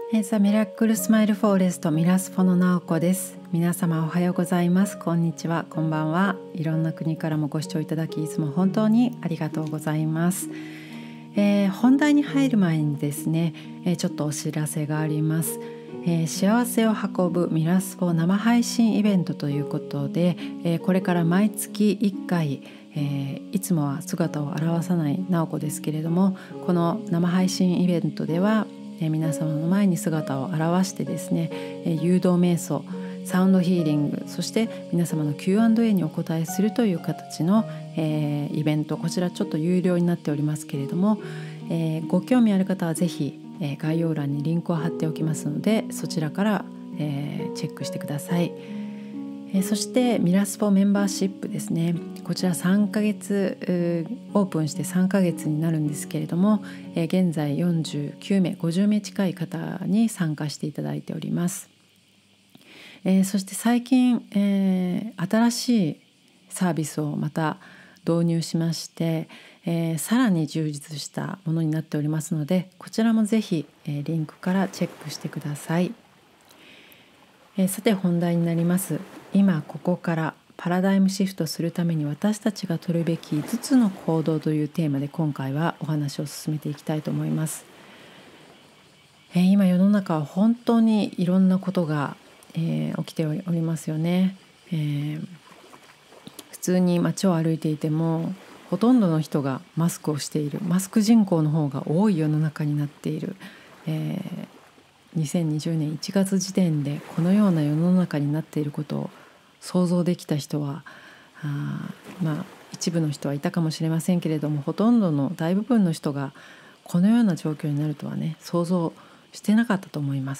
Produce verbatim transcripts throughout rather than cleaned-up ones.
えー、ザ・ミラクルスマイルフォーレストミラスフォの直子です。皆様おはようございます。こんにちは、こんばんは。いろんな国からもご視聴いただきいつも本当にありがとうございます。えー、本題に入る前にですね、えー、ちょっとお知らせがあります。えー、幸せを運ぶミラスフォ生配信イベントということで、えー、これから毎月いっかい、えー、いつもは姿を現さない直子ですけれども、この生配信イベントではえ皆様の前に姿を現してですね、え誘導瞑想、サウンドヒーリング、そして皆様の キューアンドエー にお答えするという形の、えー、イベント、こちらちょっと有料になっておりますけれども、えー、ご興味ある方はぜひ、えー、概要欄にリンクを貼っておきますので、そちらから、えー、チェックしてください。えー、そしてミラスフォメンバーシップですね、こちらさんかげつオープンしてさんかげつになるんですけれども、えー、現在よんじゅうきゅうめいごじゅうめい近い方に参加していただいております。えー、そして最近、えー、新しいサービスをまた導入しまして、えー、さらに充実したものになっておりますので、こちらもぜひ、えー、リンクからチェックしてください。えー、さて本題になります。今ここからパラダイムシフトするために私たちが取るべきいつつの行動というテーマで今回はお話を進めていきたいと思います。えー、今世の中は本当にいろんなことが、えー、起きておりますよね。えー、普通に街を歩いていてもほとんどの人がマスクをしている、マスク人口の方が多い世の中になっている。えーにせんにじゅうねんいちがつ時点でこのような世の中になっていることを想像できた人はあまあ一部の人はいたかもしれませんけれども、ほとんどの大部分の人がこのような状況になるとはね、想像してなかったと思います。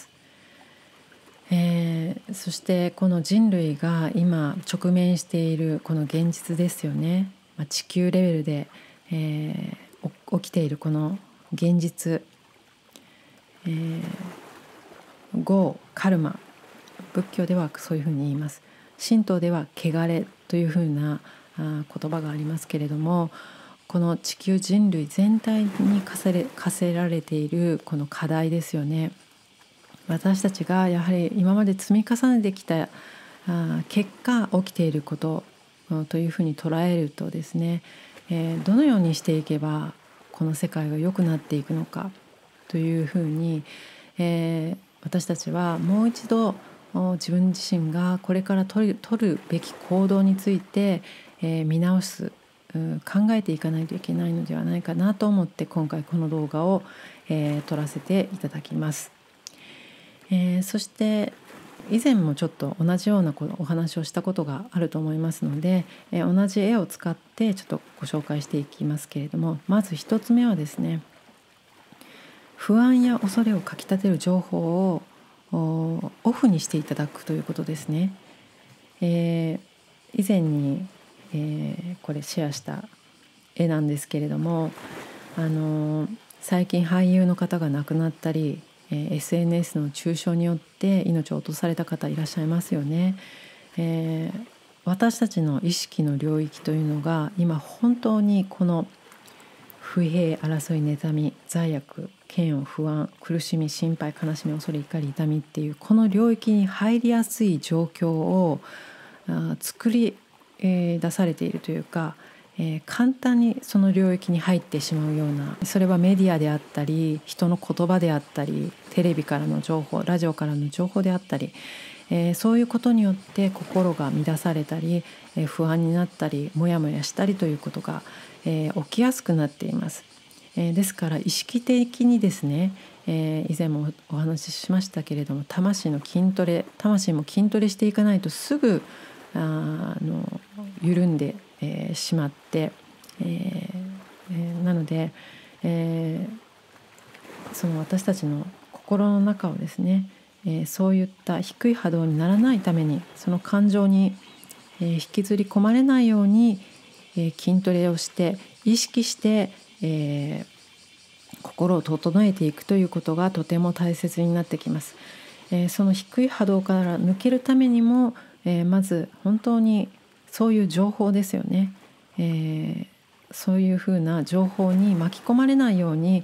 えー、そしてこの人類が今直面しているこの現実ですよね、まあ、地球レベルで、えー、起きているこの現実、えー業、カルマ、仏教ではそういうふうに言います。神道では汚れというふうなあ言葉がありますけれども、この地球人類全体に課せれ、課せられているこの課題ですよね。私たちがやはり今まで積み重ねてきたあ結果起きていることというふうに捉えるとですね、えー、どのようにしていけばこの世界が良くなっていくのかというふうに、えー私たちはもう一度自分自身がこれから取る、取るべき行動について、えー、見直す、考えていかないといけないのではないかなと思って今回この動画を、えー、撮らせていただきます。えー、そして以前もちょっと同じようなお話をしたことがあると思いますので、えー、同じ絵を使ってちょっとご紹介していきますけれども、まず一つ目はですね、不安や恐れをかきたてる情報をオフにしていただくということですね。えー、以前に、えー、これシェアした絵なんですけれども、あのー、最近俳優の方が亡くなったり、えー、エスエヌエス の中傷によって命を落とされた方いらっしゃいますよね。えー、私たちの意識の領域というのが今本当にこの不平、争い、妬み、罪悪、嫌悪、不安、苦しみ、心配、悲しみ、恐れ、怒り、痛みっていうこの領域に入りやすい状況をあ作り、えー、出されているというか、えー、簡単にその領域に入ってしまうような、それはメディアであったり人の言葉であったりテレビからの情報、ラジオからの情報であったり、えー、そういうことによって心が乱されたり、えー、不安になったりモヤモヤしたりということが、えー、起きやすくなっています。えー、ですから意識的にですね、えー、以前もお話ししましたけれども、魂の筋トレ魂も筋トレしていかないとすぐあの緩んで、えー、しまって、えーえー、なので、えー、その私たちの心の中をですね、えー、そういった低い波動にならないために、その感情に、えー、引きずり込まれないように、えー、筋トレをして意識して、えー、心を整えていくということがとても大切になってきます。えー、その低い波動から抜けるためにも、えー、まず本当にそういう情報ですよね、えー、そういうふうな情報に巻き込まれないように、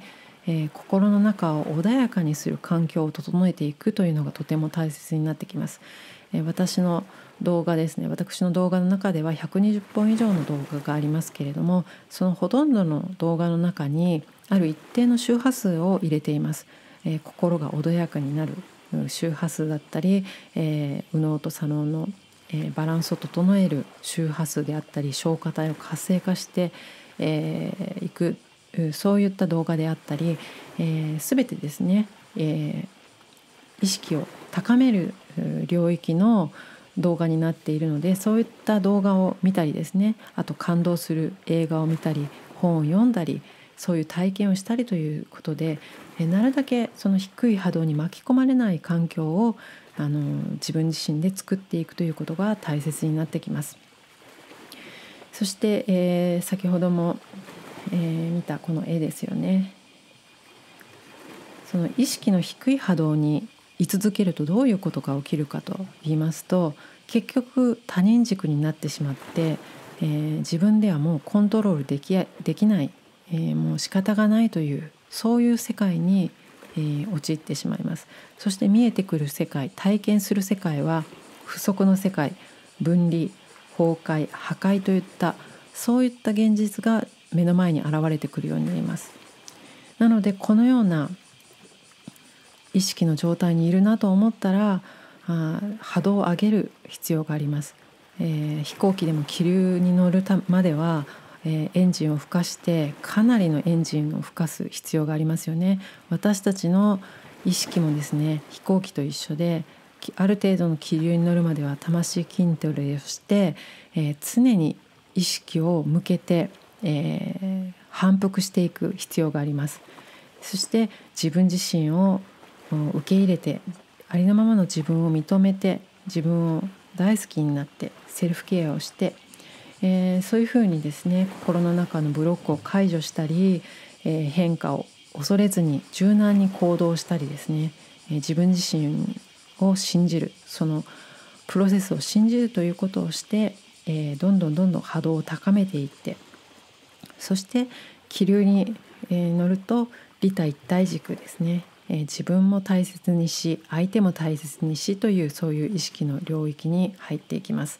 えー、心の中を穏やかにする環境を整えていくというのがとても大切になってきます。えー、私の動画ですね私の動画の中ではひゃくにじゅっぽん以上の動画がありますけれども、そのほとんどの動画の中にある一定の周波数を入れています。えー、心が穏やかになる周波数だったり、えー、右脳と左脳の、えー、バランスを整える周波数であったり、消化体を活性化してい、えー、くそういった動画であったり、えー、全てですね、えー、意識を高める領域の動画になっているので、そういった動画を見たりですね、あと感動する映画を見たり本を読んだり、そういう体験をしたりということで、えなるだけその低い波動に巻き込まれない環境をあの自分自身で作っていくということが大切になってきます。そして、えー、先ほども、えー、見たこの絵ですよね。その意識の低い波動に居続けるとどういうことが起きるかと言いますと、結局他人軸になってしまって、えー、自分ではもうコントロールでき、できない、えー、もう仕方がないというそういう世界に、えー、陥ってしまいます。そして見えてくる世界、体験する世界は不足の世界、分離、崩壊、破壊といったそういった現実が目の前に現れてくるようになります。なのでこのような意識の状態にいるなと思ったら、あ波動を上げる必要があります。えー、飛行機でも気流に乗るまでは、えー、エンジンを吹かしてかなりのエンジンを吹かす必要がありますよね。私たちの意識もですね、飛行機と一緒である程度の気流に乗るまでは魂筋トレをして、えー、常に意識を向けて、えー、反復していく必要があります。そして自分自身を受け入れて、ありのままの自分を認めて、自分を大好きになってセルフケアをして、えー、そういうふうにですね、心の中のブロックを解除したり、えー、変化を恐れずに柔軟に行動したりですね、えー、自分自身を信じる、そのプロセスを信じるということをして、えー、どんどんどんどん波動を高めていって、そして気流に、えー、乗ると利他一体軸ですね、えー、自分も大切にし相手も大切にしというそういう意識の領域に入っていきます。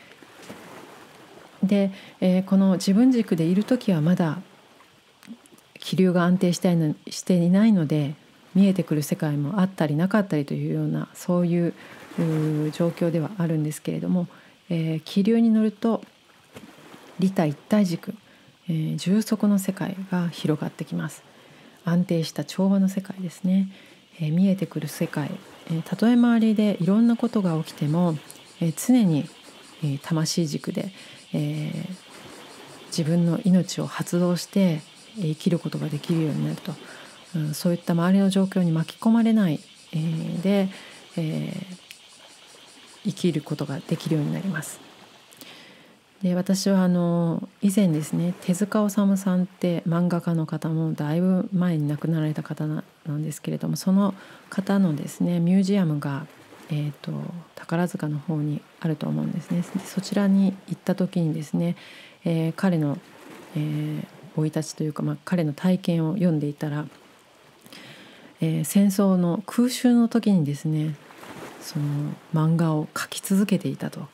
で、えー、この自分軸でいるときはまだ気流が安定していのしていないので、見えてくる世界もあったりなかったりというようなそういう状況ではあるんですけれども、えー、気流に乗ると利他一体軸、えー、充足の世界が広がってきます。安定した調和の世界ですね、えー、見えてくる世界、えー、たとえ周りでいろんなことが起きても、えー、常に、えー、魂軸で、えー、自分の命を発動して生きることができるようになると、うん、そういった周りの状況に巻き込まれない、えー、で、えー、生きることができるようになります。で、私はあの以前ですね、手塚治虫さんって漫画家の方もだいぶ前に亡くなられた方なんですけれども、その方のですねミュージアムが、えーと、宝塚の方にあると思うんですね。でそちらに行った時にですね、えー、彼の生、えー、い立ちというか、まあ、彼の体験を読んでいたら、えー、戦争の空襲の時にですね、その漫画を描き続けていたと。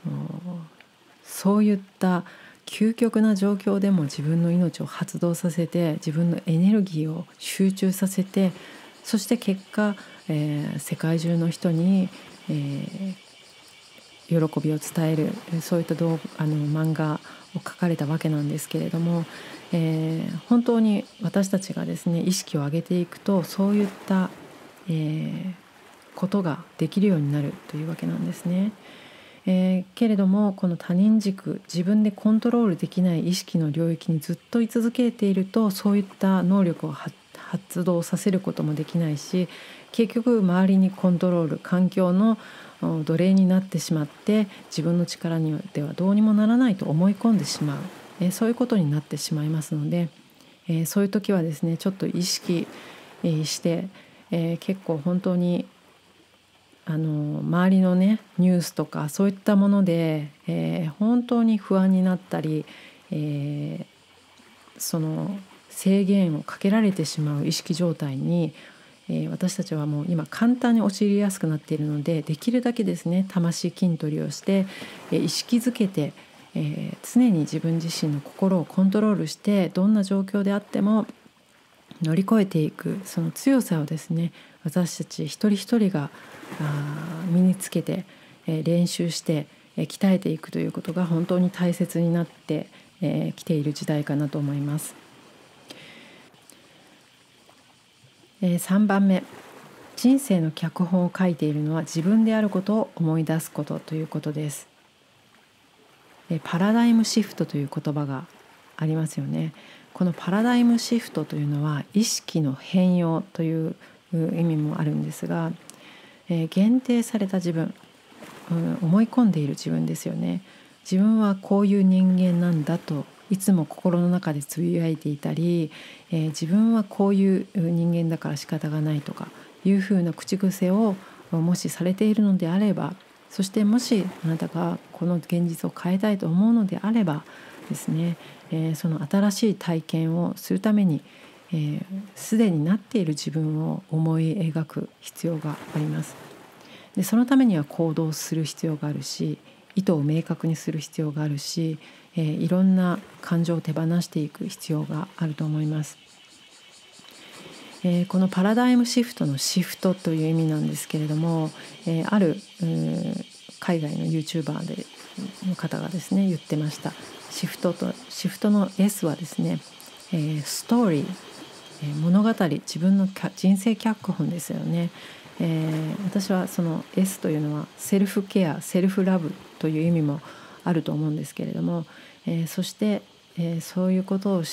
そういった究極な状況でも自分の命を発動させて、自分のエネルギーを集中させて、そして結果、えー、世界中の人に、えー、喜びを伝える、そういった動あの漫画を描かれたわけなんですけれども、えー、本当に私たちがですね意識を上げていくと、そういった、えー、ことができるようになるというわけなんですね。えー、けれどもこの他人軸、自分でコントロールできない意識の領域にずっと居続けていると、そういった能力を発動させることもできないし、結局周りにコントロール、環境の奴隷になってしまって、自分の力によってはどうにもならないと思い込んでしまう、えー、そういうことになってしまいますので、えー、そういう時はですねちょっと意識して、えー、結構本当にあの周りのねニュースとかそういったもので、えー、本当に不安になったり、えー、その制限をかけられてしまう意識状態に、えー、私たちはもう今簡単に陥りやすくなっているので、できるだけですね魂筋トレをして、えー、意識づけて、えー、常に自分自身の心をコントロールして、どんな状況であっても乗り越えていく、その強さをですね私たち一人一人があ身につけて、えー、練習して、えー、鍛えていくということが本当に大切になってき、えー、ている時代かなと思います。えー、さんばんめ、人生の脚本を書いているのは自分であることを思い出すことということです。えー、パラダイムシフトという言葉がありますよね。このパラダイムシフトというのは意識の変容という意味もあるんですが、えー、限定された自分、うん、思い込んでいる自分ですよね。自分はこういう人間なんだといつも心の中でつぶやいていたり、えー、自分はこういう人間だから仕方がないとかいうふうな口癖をもしされているのであれば、そしてもしあなたがこの現実を変えたいと思うのであればですね、えー、その新しい体験をするためにすで、えー、になっている自分を思い描く必要があります。でそのためには行動する必要があるし、意図を明確にする必要があるし、えー、いろんな感情を手放していく必要があると思います。えー、このパラダイムシフトのシフトという意味なんですけれども、えー、ある、海外の YouTuber での方がですね言ってました。シフトとシフトの S はですね、えー、ストーリー、えー、物語、自分の人生脚本ですよね。えー、私はその S というのはセルフケア、セルフラブという意味もあると思うんですけれども、えー、そして、えー、そういうことをして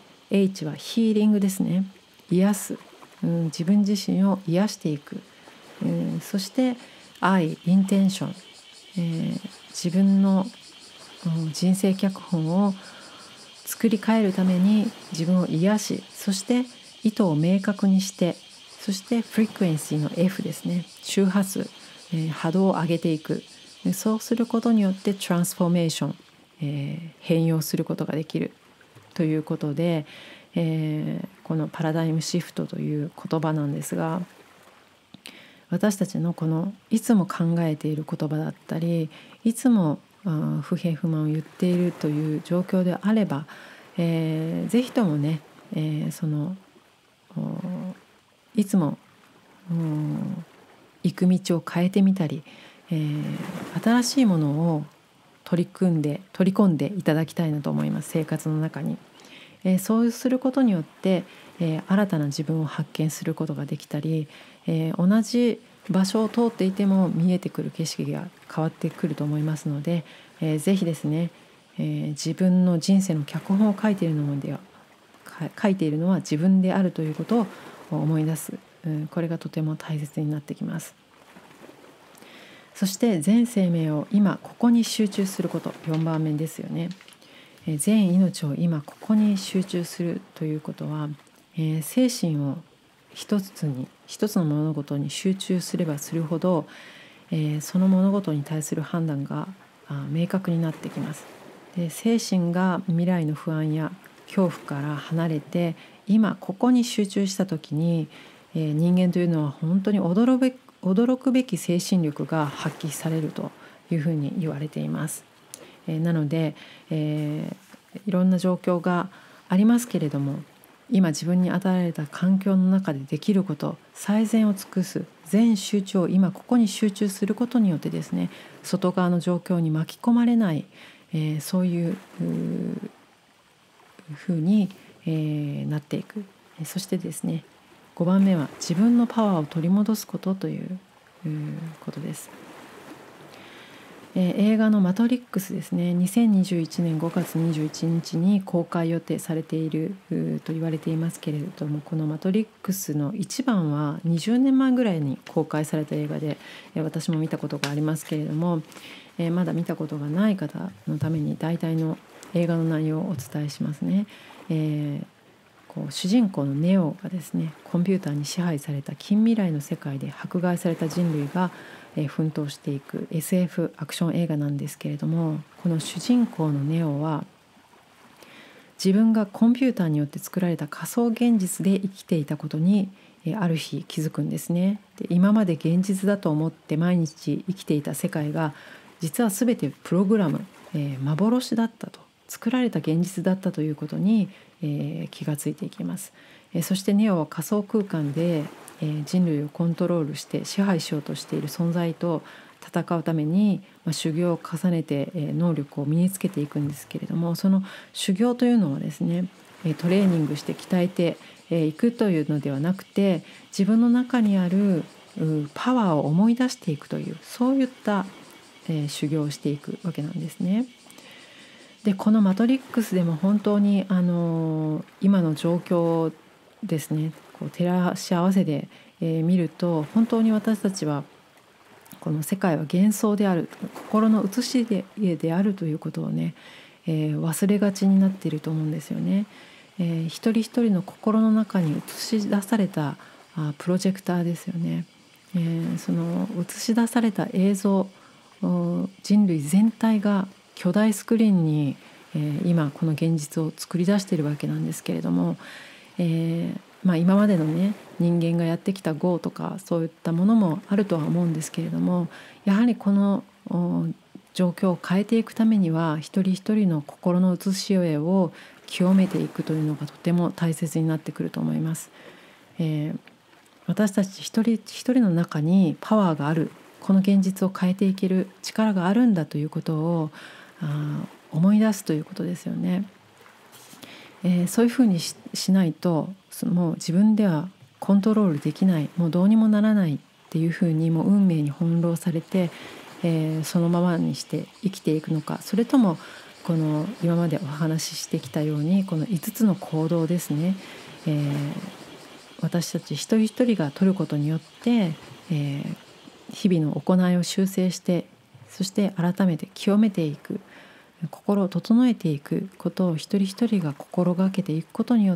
H はヒーリングですね。癒す、うん、自分自身を癒していく、うん、そして I、インテンション、えー、自分の、うん、人生脚本を作り変えるために自分を癒し、そして意図を明確にして、そしてフリクエンシーの F ですね、周波数、えー、波動を上げていく。そうすることによってトランスフォーメーション、えー、変容することができるということで、えー、このパラダイムシフトという言葉なんですが、私たちのこのいつも考えている言葉だったり、いつも不平不満を言っているという状況であれば、えー、ぜひともね、えー、そのいつも行く道を変えてみたり、えー、新しいものを取り組んで取り込んでいただきたいなと思います。生活の中に、えー、そうすることによって、えー、新たな自分を発見することができたり、えー、同じ場所を通っていても見えてくる景色が変わってくると思いますので、えー、ぜひですね、えー、自分の人生の脚本を書いているのでは書いているのは自分であるということを思い出す、うん、これがとても大切になってきます。そして全生命を今ここに集中すること、よんばんめですよね。えー、全命を今ここに集中するということは、えー、精神を一つに一つの物事に集中すればするほど、えー、その物事に対する判断が明確になってきます。で、精神が未来の不安や恐怖から離れて今ここに集中した時に、えー、人間というのは本当に驚べ驚くべき精神力が発揮されるというふうに言われています。えー、なので、えー、いろんな状況がありますけれども、今自分に与えられた環境の中でできること、最善を尽くす、全集中を今ここに集中することによってですね、外側の状況に巻き込まれない、えー、そういうふうに、えー、なっていく。そしてですね、ごばんめは自分のパワーを取り戻すことということです。えー、映画のマトリックスですね、にせんにじゅういちねんごがつにじゅういちにちに公開予定されていると言われていますけれども、このマトリックスのいちばんはにじゅうねんまえぐらいに公開された映画で、えー、私も見たことがありますけれども、えー、まだ見たことがない方のために大体の映画の内容をお伝えしますね。えーこう主人公のネオがですね、コンピューターに支配された近未来の世界で迫害された人類が、えー、奮闘していく エスエフ アクション映画なんですけれども、この主人公のネオは自分がコンピューターによって作られた仮想現実で生きていたことにある日気づくんですね。で今まで現実だと思って毎日生きていた世界が実は全てプログラム、えー、幻だったと、作られた現実だったということに、えー、気がついていきます。えー、そしてネオは仮想空間で、えー、人類をコントロールして支配しようとしている存在と戦うために、まあ、修行を重ねて、えー、能力を身につけていくんですけれども、その修行というのはですね、トレーニングして鍛えていくというのではなくて、自分の中にあるパワーを思い出していくという、そういった、えー、修行をしていくわけなんですね。でこのマトリックスでも本当に、あのー、今の状況ですね、こう照らし合わせて、えー、見ると、本当に私たちはこの世界は幻想である、心の写しで、であるということをね、えー、忘れがちになっていると思うんですよね。えー、一人一人の心の中に映し出されたあプロジェクターですよね。えー、その映し出された映像、人類全体が巨大スクリーンに、えー、今この現実を作り出しているわけなんですけれども、えーまあ、今までのね人間がやってきた業とかそういったものもあるとは思うんですけれども、やはりこの状況を変えていくためには一人一人の心の写し絵を清めていくというのがとても大切になってくると思います。えー、私たち一人一人の中にパワーがある、この現実を変えていける力があるんだということをあ思い出すということですよね。えー、そういうふうに し, しないともう自分ではコントロールできない、もうどうにもならないっていうふうにもう運命に翻弄されて、えー、そのままにして生きていくのか、それともこの今までお話ししてきたようにこのいつつの行動ですね、えー、私たち一人一人が取ることによって、えー、日々の行いを修正して、そして改めて清めていく、心を整えていくことを一人一人が心がけていくことによって、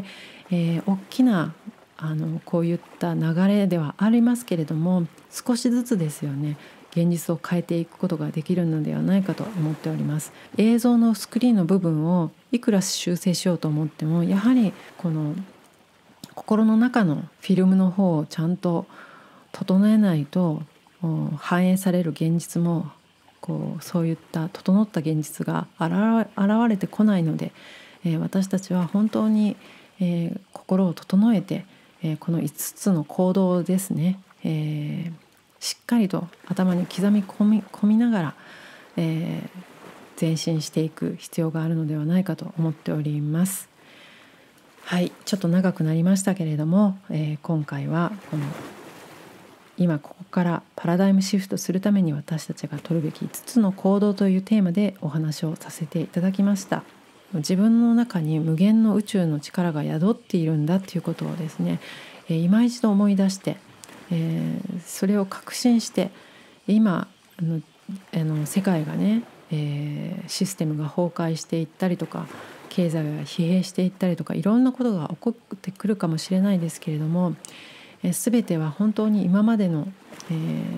えー、大きなあのこういった流れではありますけれども、少しずつですよね、現実を変えていくことができるのではないかと思っております。映像のスクリーンの部分をいくら修正しようと思っても、やはりこの心の中のフィルムの方をちゃんと整えないと、反映される現実もこうそういった整った現実が現れてこないので、えー、私たちは本当に、えー、心を整えて、えー、このいつつの行動ですね、えー、しっかりと頭に刻み込み、込みながら、えー、前進していく必要があるのではないかと思っております。はい、ちょっと長くなりましたけれども、えー、今回はこの今ここからパラダイムシフトするために私たちが取るべきいつつの行動というテーマでお話をさせていただきました。自分の中に無限の宇宙の力が宿っているんだということをですね、えー、今一度思い出して、えー、それを確信して、今あのあの世界がね、えー、システムが崩壊していったりとか、経済が疲弊していったりとか、いろんなことが起こってくるかもしれないですけれども、すべては本当に今までの、え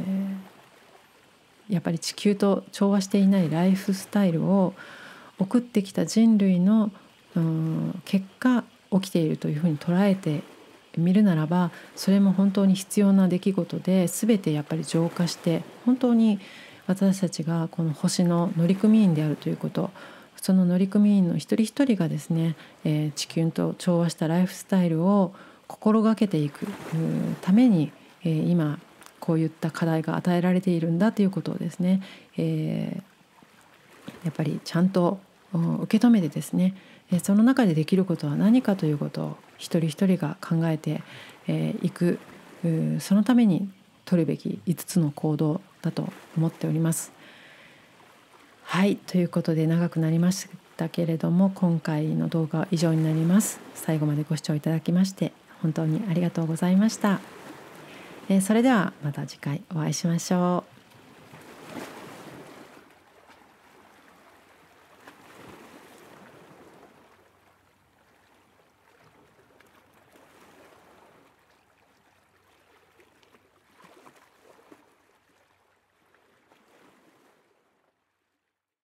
ー、やっぱり地球と調和していないライフスタイルを送ってきた人類の、うん、結果起きているというふうに捉えてみるならば、それも本当に必要な出来事で、全てやっぱり浄化して、本当に私たちがこの星の乗組員であるということ、その乗組員の一人一人がですね、えー、地球と調和したライフスタイルを心がけていくために、えー、今こういった課題が与えられているんだということをですね、えー、やっぱりちゃんと受け止めてですね、その中でできることは何かということを一人一人が考えていく、そのために取るべきいつつの行動だと思っております。はい、ということで長くなりましたけれども、今回の動画は以上になります。最後までご視聴いただきまして本当にありがとうございました。えー、それではまた次回お会いしましょう。